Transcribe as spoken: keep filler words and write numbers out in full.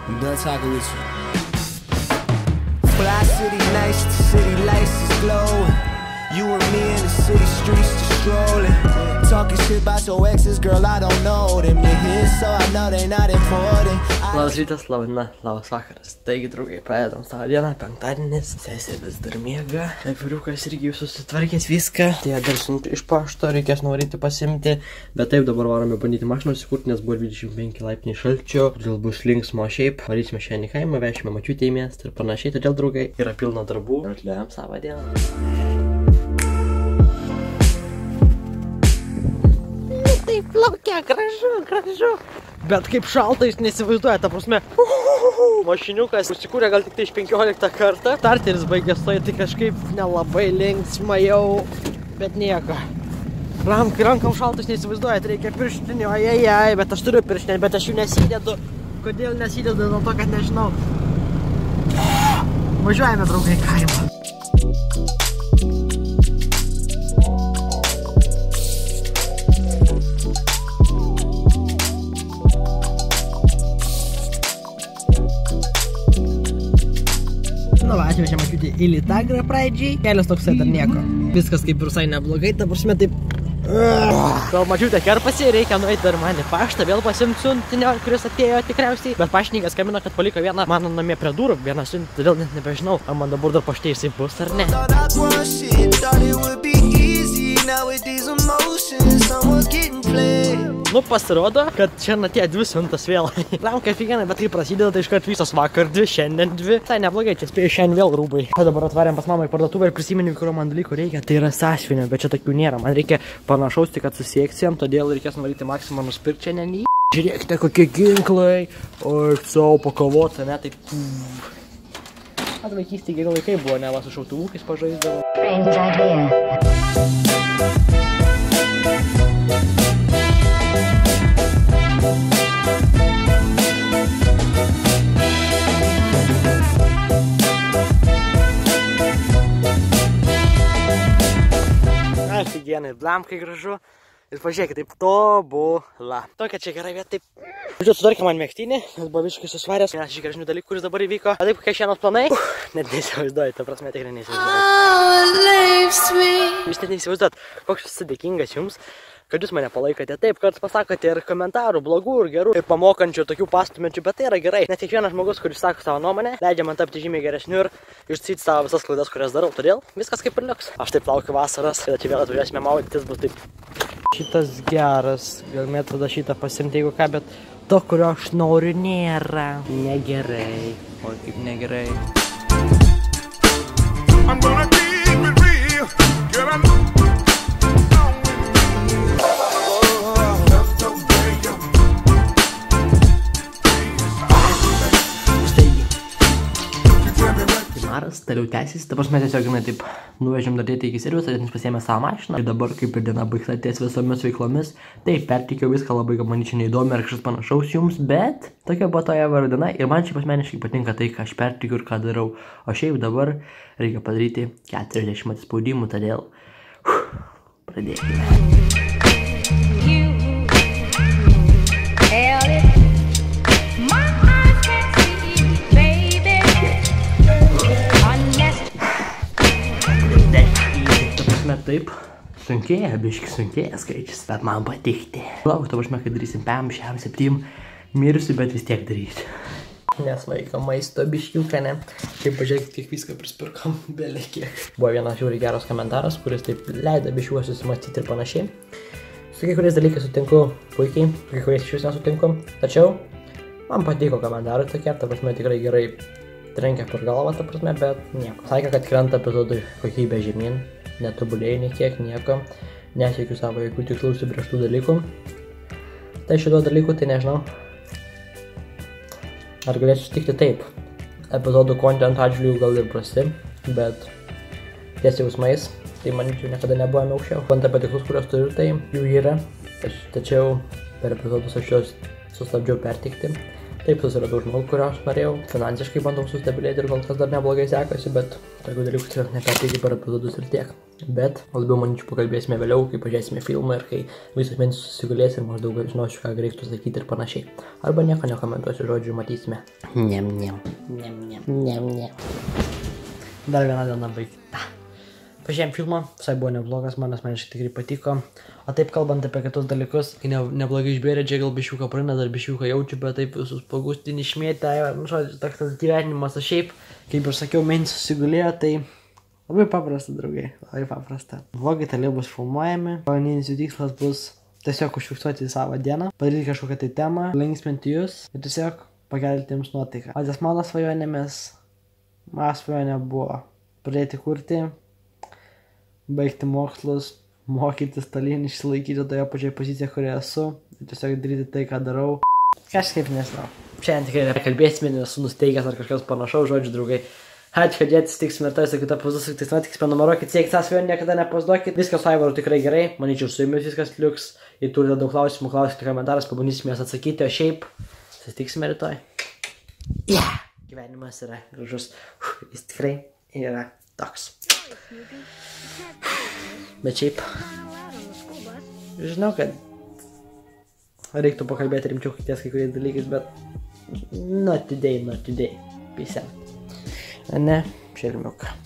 I'm done talking with you. Fly city nice, the city lights is glowing. You and me in the city streets just strolling. Talking shit about your exes, girl, I don't know them. You're here, so I know they not important. Labas rytas, laba diena, labas vakaras. Taigi, draugai, pradedam savo dieną, penktadienis. Sesė vis dar miega. Vyriukas irgi jau susitvarkęs viską. Tai dar siunčiu iš pašto, reikės nuvaryti pasimti. Bet taip, dabar varome bandyti mašiną įsikurti, nes buvo dvidešimt penki laipsniai šalčio. Todėl bus linksmo šiaip. Varysime šiandien į kaimą, vešime močiutę į miestą ir panašiai. Todėl, draugai, yra pilna darbų. Ir atliekam savo dieną. Taip plaukia, gražu, gražu. Bet kaip šalta, jūs nesivaizduoja, ta prasme. Mašiniukas užsikūrė gal tik tai iš penkioliktą kartą. Starteris baigė stojti, tai kažkaip nelabai linksma jau, bet nieko. Rank, rankam šaltas nesivaizduoja, reikia pirštinių, ajajaj, bet aš turiu pirštinį, bet aš jų nesidedu. Kodėl nesidedu, dėl to, kad nežinau. Važiuojame, draugai, kaimą. Nu va, atvežė mačiutį į Lytagrą pradžiai. Kelias toksai dar nieko. Viskas kaip ir visai neblogai, ta prasme taip. Gal mačiutė kerpasi, reikia nueiti dar man į paštą, vėl pasimti siuntinio, kuris atėjo tikriausiai. Bet paštininkas skambino, kad paliko vieną mano namie prie durų, vieną siuntį, todėl net nebežinau, ar man dabar dar paštė jisai bus ar ne. Nu, pasirodo, kad šiandien atėjo dvi siuntas vėl. Lam, kaip figenai, bet kai prasideda, tai iškart visos vakar dvi, šiandien dvi. Tai neblogai, čia spėjau šiandien vėl rūbai. Dabar atvarėm pas mamą į parduotuvę ir prisiminėm, kurio man dalykų reikia. Tai yra sąsiuvinio, bet čia tokių nėra. Man reikia panašaus tik atsisiekcijam, todėl reikės nuvaryti Maksimą nusipirkti šiandien jį. Žiūrėkite, kokie ginklai. O, savo pakovoti, ne, taip. At vaikystėje geri laikai buvo, ne, va, su šautuvukais pažaisdavo. Afigienai, blamkai gražu. Ir pažiūrėkit, taip tobula. Tokia čia gerai vieta, taip. Žiūrėjau, sudarkė man mėgtinį, nes buvo visiškai susvaręs. Vienas iš geresnių dalykų, kuris dabar įvyko. A taip, kokie šiandienos planai? Uh, net neįsivaizduoju, ta prasme, tikrai neįsivaizduoju. Jūs net neįsivaizduojat, koks esu dėkingas jums, kad jūs mane palaikote. Taip, kartais pasakote ir komentarų, blogų ir gerų, ir pamokančių, tokių pastumenčių, bet tai yra gerai. Nes kiekvienas žmogus, kuris sako savo nuomonę, leidžia man tapti žymiai geresniu ir išsakyti savo visas klaidas, kurias darau. Todėl viskas kaip ir liuks. Aš taip laukiu vasaros, kada čia vėl atvažiuosime maudytis, bus taip. Šitas geras, galime tada šitą pasimti, jeigu ką, bet to, kurio aš noriu, nėra. Negerai. Oi, kaip negerai. I'm gonna keep it real, girl, I'm... Maras, toliau tęsis, ta prasme tiesiog jinai taip nuvežėm dar dėti iki serviso, nes pasiėmė savo mašiną ir dabar kaip ir diena baigta ties visomis veiklomis. Taip, pertikiau viską labai, gal manyčiau neįdomi ar kažkas panašaus jums, bet tokia buvo toje diena ir man šiaip asmeniškai patinka tai, ką aš pertikiu ir ką darau. O šiaip dabar reikia padaryti keturiasdešimt atspaudimų, todėl uf, pradėkime. Taip, sunkėja, biški sunkėja skaičius, bet man patikti. Laukiu, tavo žme, kad darysim pem, šiam, septym, mirsiu, bet vis tiek darysiu. Nes vaiko maisto biškiuką, ne? Kaip pažiūrėkit, kiek viską prispirkom, belė kiek. Buvo vienas žiūri geras komentaras, kuris taip leido biškiuos susimastyti ir panašiai. Su kai kuriais dalykais sutinku puikiai, su kai kuriais iš vis nesutinku. Tačiau, man patiko komentarai tokie, ta prasme tikrai gerai trenkia per galvą, ta prasme, bet nieko. Sakė, kad krenta epizodui kokybė žemyn. Netobulėjai nei kiek, nieko, nesiekiu savo jokių tikslų užsibrėžtų dalykų. Tai šito dalykų, tai nežinau, ar galėsiu sutikti taip. Epizodų content atžvilgių gal ir prasti, bet ties jausmais, tai manyčiau niekada nebuvome aukščiau. Kalbant apie tikslus, kurios turiu, tai jų yra, tačiau per epizodus aš juos sustabdžiau perteikti. Taip, susiradau žmogų, kurio aš norėjau. Finansiškai bandau sustabilėti ir kol kas dar neblogai sekasi, bet tokių dalykų tiesiog neperteikiu per epizodus ir tiek. Bet labiau, manyčiau, pakalbėsime vėliau, kai pažiūrėsime filmą ir kai visos mintys susigulės ir maždaug žinosiu, ką reiktų sakyti ir panašiai. Arba nieko nekomentuosiu, žodžiu, matysime. Niam, niam. Niam, niam. Niam, niam. Dar viena diena baigta. Pažiūrėjom filmą, visai buvo neblogas, man asmeniškai tikrai patiko. O taip kalbant apie kitus dalykus, kai ne, neblogai išbėrė, čia gal bišiuką praeina, dar bišiuką jaučiu, bet taip visus pagustinį išmėtę, nu, žodžiu, toks tas gyvenimas, o šiaip, kaip ir sakiau, mintys susigulėjo, tai labai paprasta, draugai, labai paprasta. Vlogai toliau bus filmuojami, pagrindinis jų tikslas bus tiesiog užfiksuoti savo dieną, padaryti kažkokią tai temą, linksminti jūs ir tiesiog pakelti jums nuotaiką. O ties mano svajonėmis, mano svajonė buvo pradėti kurti, baigti mokslus, mokytis tolyn, išsilaikyti toje pačioje pozicijoje, kurioje esu, ir tiesiog daryti tai, ką darau. Kažkaip nežinau. Šiandien tikrai nekalbėsime, nesu nusteigęs ar kažkas panašaus, žodžiu, draugai. Ačiū, kad jie atsitiksime ir tai, su kita pauzas, su kitais nuotikiais, prenumeruokit, siekit tą svajonę, niekada nepauzdokit. Viskas su Aivaru tikrai gerai, manyčiau, su jumis viskas liuks. Jei turite daug klausimų, klauskite komentaras, pabandysime jas atsakyti, o šiaip susitiksime rytoj. Yeah! Gyvenimas yra gražus, jis tikrai yra toks. Bet šiaip, žinau, kad reiktų pakalbėti rimčiau ties kai kuriais dalykais, bet not today, not today. Peace out. Ne, šelmiuk.